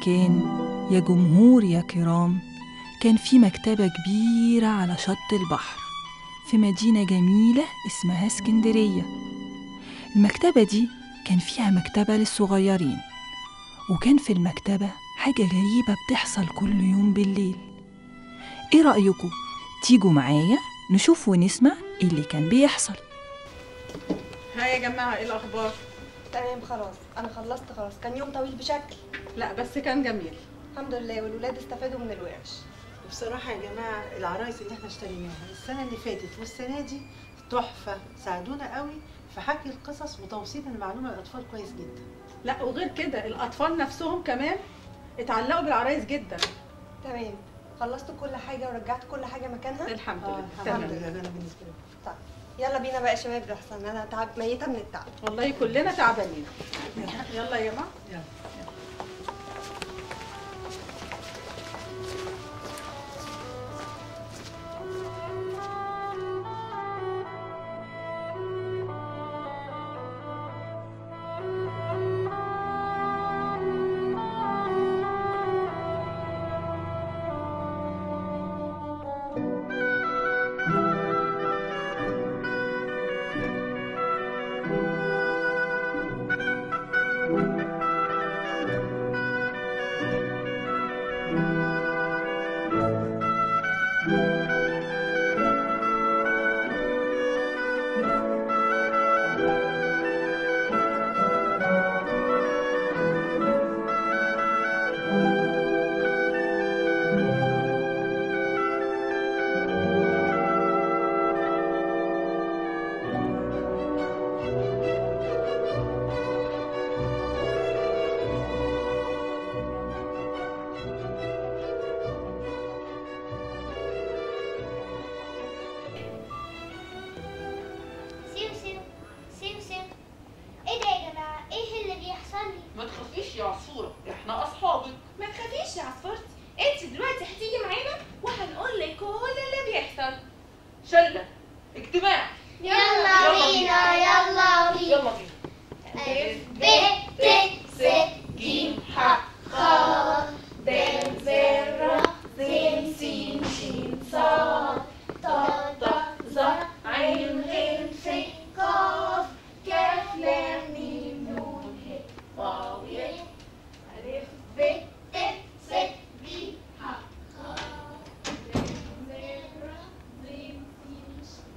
مكان يا جمهور يا كرام، كان في مكتبة كبيرة على شط البحر في مدينة جميلة اسمها اسكندرية. المكتبة دي كان فيها مكتبة للصغيرين، وكان في المكتبة حاجة غريبة بتحصل كل يوم بالليل. ايه رأيكم تيجوا معايا نشوف ونسمع ايه اللي كان بيحصل؟ ها يا جماعة، ايه الأخبار؟ تمام خلاص، أنا خلصت خلاص. كان يوم طويل بشكل. لا بس كان جميل الحمد لله، والولاد استفادوا من الورش. وبصراحة يا جماعة العرايس اللي احنا اشتريناها السنة اللي فاتت والسنة دي تحفة، ساعدونا قوي في حكي القصص وتوصيل المعلومة للأطفال كويس جدا. لا وغير كده الأطفال نفسهم كمان اتعلقوا بالعرايس جدا. تمام، خلصت كل حاجة ورجعت كل حاجة مكانها. الحمد لله. الحمد لله. أنا بالنسبة لي طيب يلا بينا بقى يا شباب، لحسن أنا تعب ميتة من التعب. والله كلنا تعبانين. يلا يا جماعة. يلا. ما تخافيش يا عصفورة، احنا اصحابك. ما تخافيش يا عصفورتي، انت دلوقتي هتيجي معانا وهنقول لك كل اللي بيحصل. شلة اجتماع. يلا بينا يلا بينا. يلا بينا. ألف ب ت س ج ح خ د ذ ر ز س ش ص ط ط ظ عين غين ف ق ك ل م ن ه واو ي ألف ب ت س ج ح خ د ذ ر ز س ش.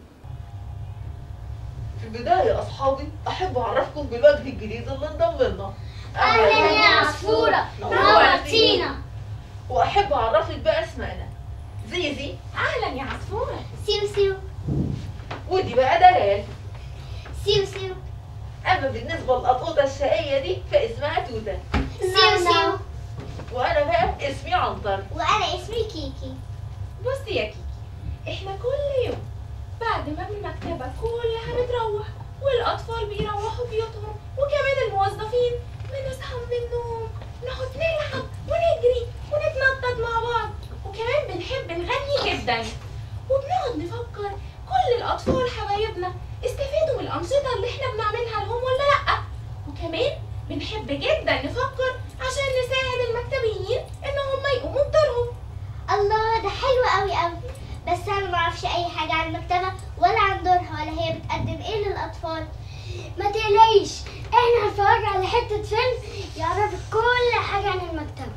في البداية يا أصحابي أحب أعرفكم بالوجه الجديد اللي انضم لنا. أهلا يا عصفورة، نورتينا. وأحب أعرفك بأسمائنا. زيزي. اهلا يا عصفورة. سيو سيو. ودي بقى دلال. سيو سيو. أما بالنسبة للقطوطة الشقية دي فاسمها توتة. سيو سيو. وأنا بقى اسمي عنتر. وأنا اسمي كيكي. بصي يا كيكي، احنا كل يوم بعد ما المكتبة كلها بتروح والأطفال بيروحوا بيوتهم وكمان الموظفين بنصحى من النوم نقعد نلعب ونجري ونتنطط مع بعض، وكمان بنحب نغني جدا، وبنقعد نفكر كل الأطفال حبايبنا استفادوا من الأنشطة اللي احنا بنعملها لهم ولا لأ، وكمان بنحب جدا نفكر عشان نساعد المكتبيين إن هم يقوموا بدورهم. الله، ده حلو قوي قوي، بس انا معرفش اي حاجه عن المكتبه ولا عن دورها ولا هي بتقدم ايه للاطفال. ما تقلقيش، احنا هنتفرج على حته فيلم يعرفك كل حاجه عن المكتبه.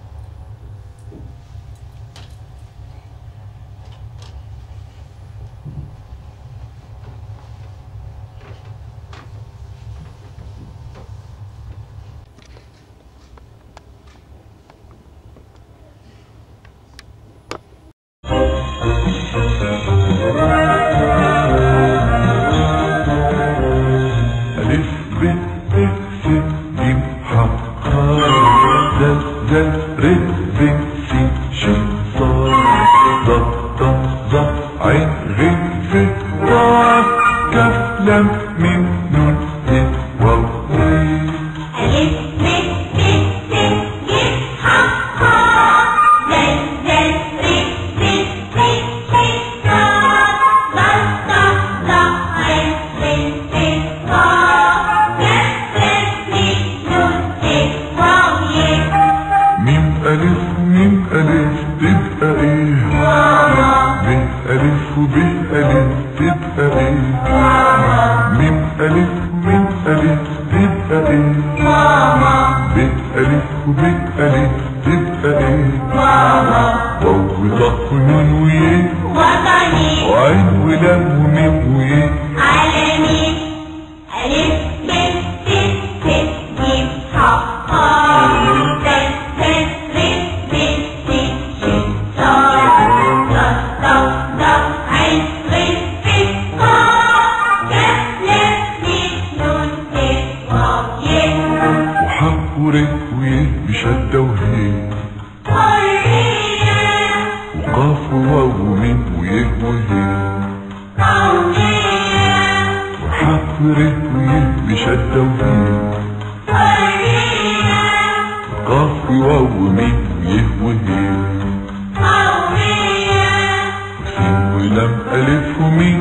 ألف ب ت س ج ح خ د ذ ر ز س ش ص ض ط ظ عين غين ف ط ك ل م ن ه واو ألف ب ت س ج ح خ د ذ ر ز س ش ص ض ط ظ عين غين ف ط ك ل م ن ه واو ي. وميم ألف تبقى ايه؟ ب ألف وب ألف تبقى ايه؟ ميم ألف وميم ألف تبقى ايه؟ ب ألف وب ألف تبقى ايه؟ واو وطه ونون ويه وطني وعين ولام وميم ويه عالمي ألف ب ت ت ج ح خ د ذ ر ب س ش ص ض ض ض عين غ ف ق ك ل م ن ت واو ي وحق ورق ويه بشدة وهيه حرية وقاف وواو وميم ويه وهيه قومية وحق ورق ويه بشدة وهيه حرية قاف وواو وميم ويه وهيه قومية وسين ولام ألف وميم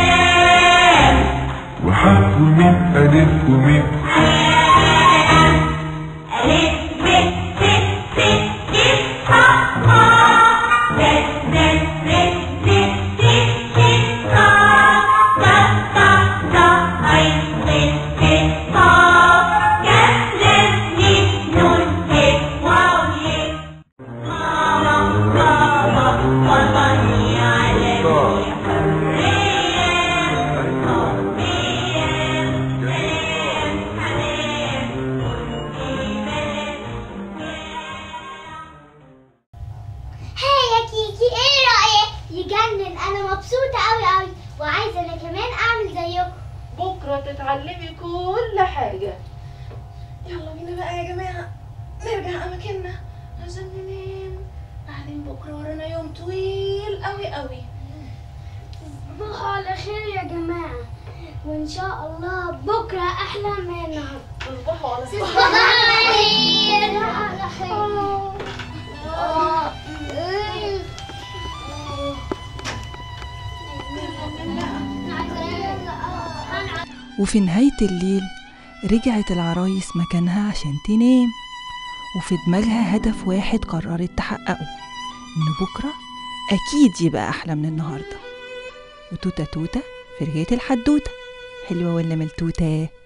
وحق وميم ألف وميم ألف ب ت ت ج ح خ د ذ ر ب س ش ص ض ض ض عين غ ف ق ك ل م ن ت واو ي ماما بابا وطني علمي حرية قومية سلام حنان هاي يا كيكي، ايه رأيك؟ يجنن، انا مبسوطة قوي قوي وعايزة انا كمان اعمل زيكم. بكرة تتعلمي كل حاجة. يلا بينا بقى يا جماعة نرجع أماكننا عشان ننام. بعدين بكرة ورانا يوم طويل قوي قوي. تصبحوا على خير يا جماعة، وان شاء الله بكرة احلى من النهاردة. تصبحوا على خير. تصبحوا على خير. وفي نهاية الليل رجعت العرايس مكانها عشان تنام، وفي دماغها هدف واحد قررت تحققه، إن بكرة أكيد يبقى أحلى من النهاردة. وتوتة توتة في رغاية الحدوتة، حلوة ولا ملتوتة؟